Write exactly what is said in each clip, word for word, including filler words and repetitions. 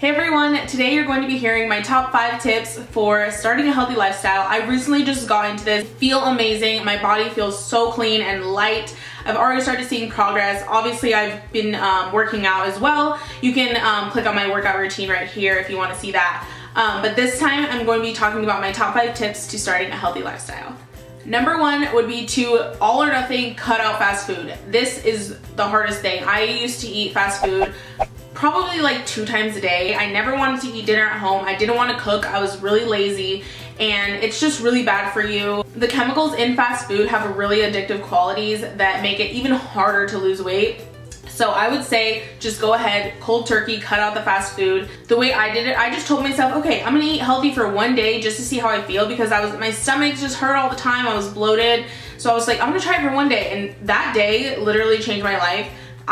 Hey everyone, today you're going to be hearing my top five tips for starting a healthy lifestyle. I recently just got into this, feel amazing, my body feels so clean and light. I've already started seeing progress. Obviously I've been um, working out as well. You can um, click on my workout routine right here if you want to see that. Um, but this time I'm going to be talking about my top five tips to starting a healthy lifestyle. Number one would be to all or nothing cut out fast food. This is the hardest thing. I used to eat fast food probably like two times a day. I never wanted to eat dinner at home. I didn't want to cook. I was really lazy and it's just really bad for you. The chemicals in fast food have really addictive qualities that make it even harder to lose weight. So I would say just go ahead, cold turkey, cut out the fast food. The way I did it, I just told myself, okay, I'm gonna eat healthy for one day just to see how I feel, because I was my stomach just hurt all the time. I was bloated. So I was like, I'm gonna try it for one day. And that day literally changed my life.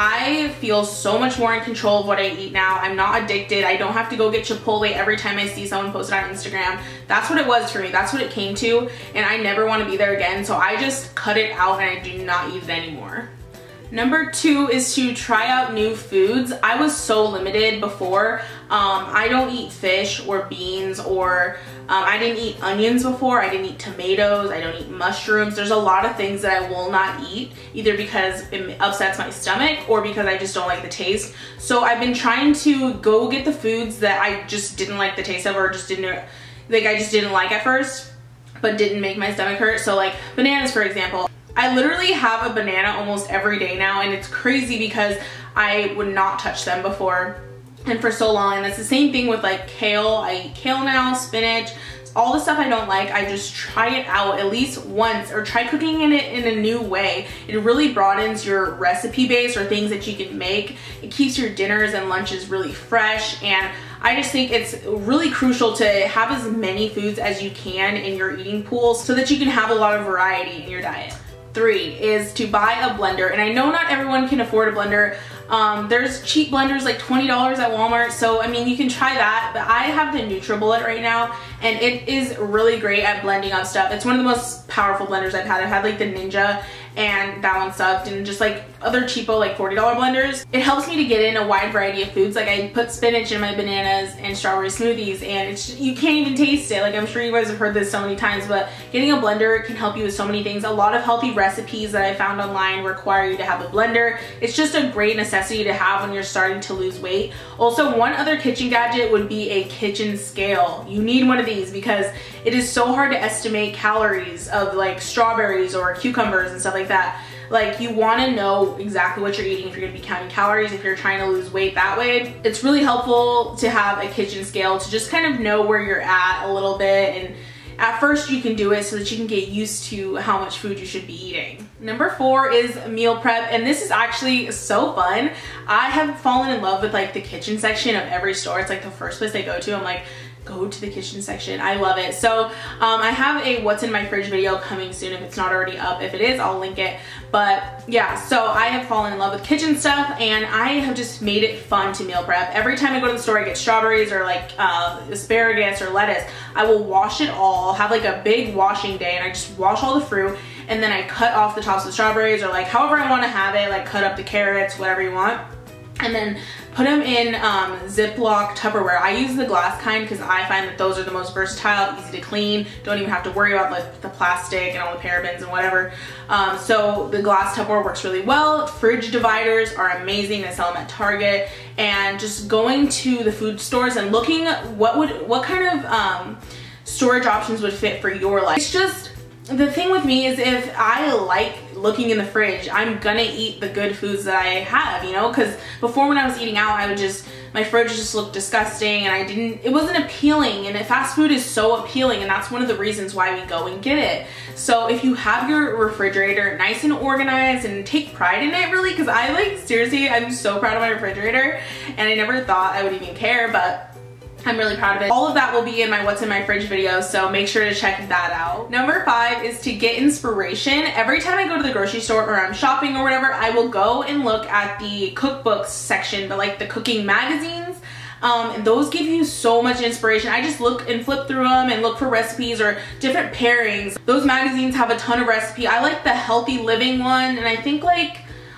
I feel so much more in control of what I eat now. I'm not addicted. I don't have to go get Chipotle every time I see someone post it on Instagram. That's what it was for me. That's what it came to. And I never want to be there again. So I just cut it out and I do not eat it anymore. Number two is to try out new foods. I was so limited before. Um, I don't eat fish or beans, or um, I didn't eat onions before. I didn't eat tomatoes. I don't eat mushrooms. There's a lot of things that I will not eat, either because it upsets my stomach or because I just don't like the taste. So I've been trying to go get the foods that I just didn't like the taste of, or just didn't, like I just didn't like at first, but didn't make my stomach hurt. So like bananas, for example. I literally have a banana almost every day now, and it's crazy because I would not touch them before and for so long. And it's the same thing with like kale. I eat kale now, spinach, all the stuff I don't like. I just try it out at least once, or try cooking in it in a new way. It really broadens your recipe base, or things that you can make. It keeps your dinners and lunches really fresh, and I just think it's really crucial to have as many foods as you can in your eating pool so that you can have a lot of variety in your diet. Three is to buy a blender. And I know not everyone can afford a blender. Um, there's cheap blenders like twenty dollars at Walmart. So, I mean, you can try that, but I have the NutriBullet right now, and it is really great at blending up stuff. It's one of the most powerful blenders I've had. I've had like the Ninja, and that one sucked, and just like other cheapo like forty dollar blenders. It helps me to get in a wide variety of foods. Like I put spinach in my bananas and strawberry smoothies, and it's just, you can't even taste it. Like I'm sure you guys have heard this so many times, but getting a blender can help you with so many things. A lot of healthy recipes that I found online require you to have a blender. It's just a great necessity to have when you're starting to lose weight. Also, one other kitchen gadget would be a kitchen scale. You need one of these because it is so hard to estimate calories of like strawberries or cucumbers and stuff like that. Like, you want to know exactly what you're eating if you're going to be counting calories, if you're trying to lose weight that way. It's really helpful to have a kitchen scale to just kind of know where you're at a little bit, and at first you can do it so that you can get used to how much food you should be eating. Number four is meal prep, and this is actually so fun. I have fallen in love with like the kitchen section of every store. It's like the first place I go to. I'm like, go to the kitchen section. I love it. So um, I have a what's in my fridge video coming soon if it's not already up. If it is, I'll link it. But yeah, so I have fallen in love with kitchen stuff, and I have just made it fun to meal prep. Every time I go to the store, I get strawberries or like uh, asparagus or lettuce. I will wash it all, have like a big washing day, and I just wash all the fruit, and then I cut off the tops of the strawberries, or like however I want to have it, like cut up the carrots, whatever you want. And then put them in um, Ziploc Tupperware. I use the glass kind because I find that those are the most versatile, easy to clean. Don't even have to worry about like the plastic and all the parabens and whatever. Um, so the glass Tupperware works really well. Fridge dividers are amazing. They sell them at Target. And just going to the food stores and looking what would what kind of um, storage options would fit for your life. It's just, the thing with me is if I like looking in the fridge, I'm gonna eat the good foods that I have, you know, because before when I was eating out, I would just, my fridge just looked disgusting, and I didn't, it wasn't appealing, and fast food is so appealing, and that's one of the reasons why we go and get it. So if you have your refrigerator nice and organized, and take pride in it really, because I like, seriously, I'm so proud of my refrigerator, and I never thought I would even care, but I'm really proud of it. All of that will be in my what's in my fridge video, so make sure to check that out. Number five is to get inspiration. Every time I go to the grocery store or I'm shopping or whatever, I will go and look at the cookbooks section, but like the cooking magazines. Um, and those give you so much inspiration. I just look and flip through them and look for recipes or different pairings. Those magazines have a ton of recipe. I like the healthy living one, and I think like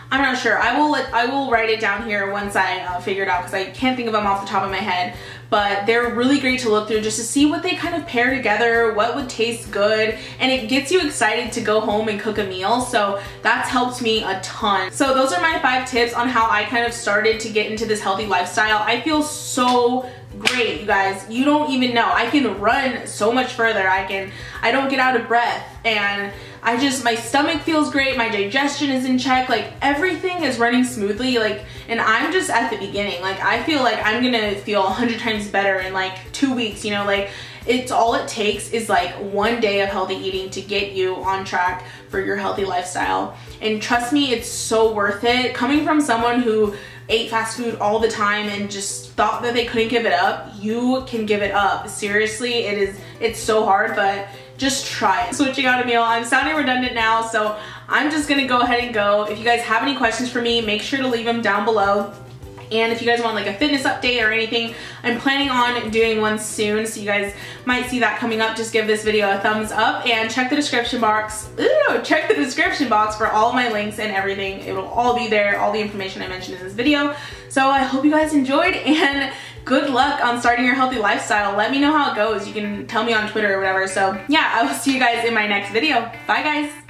I'm not sure. I will let, I will write it down here once I uh, figure it out, because I can't think of them off the top of my head. But they're really great to look through just to see what they kind of pair together, what would taste good, and it gets you excited to go home and cook a meal. So that's helped me a ton. So those are my five tips on how I kind of started to get into this healthy lifestyle. I feel so great, you guys. You don't even know. I can run so much further. I can, I don't get out of breath, and I just, my stomach feels great, my digestion is in check, like everything is running smoothly, like, and I'm just at the beginning. Like, I feel like I'm gonna feel a hundred times better in like two weeks, you know, like it's all it takes is like one day of healthy eating to get you on track for your healthy lifestyle. And trust me, it's so worth it. Coming from someone who ate fast food all the time and just thought that they couldn't give it up, you can give it up. Seriously, it is, it's so hard, but just try it. Switching out a meal. I'm sounding redundant now, so I'm just gonna go ahead and go. If you guys have any questions for me, make sure to leave them down below. And if you guys want like a fitness update or anything, I'm planning on doing one soon, so you guys might see that coming up. Just give this video a thumbs up and check the description box. Ooh, check the description box for all of my links and everything. It will all be there, all the information I mentioned in this video. So I hope you guys enjoyed, and good luck on starting your healthy lifestyle. Let me know how it goes. You can tell me on Twitter or whatever. So yeah, I will see you guys in my next video. Bye guys.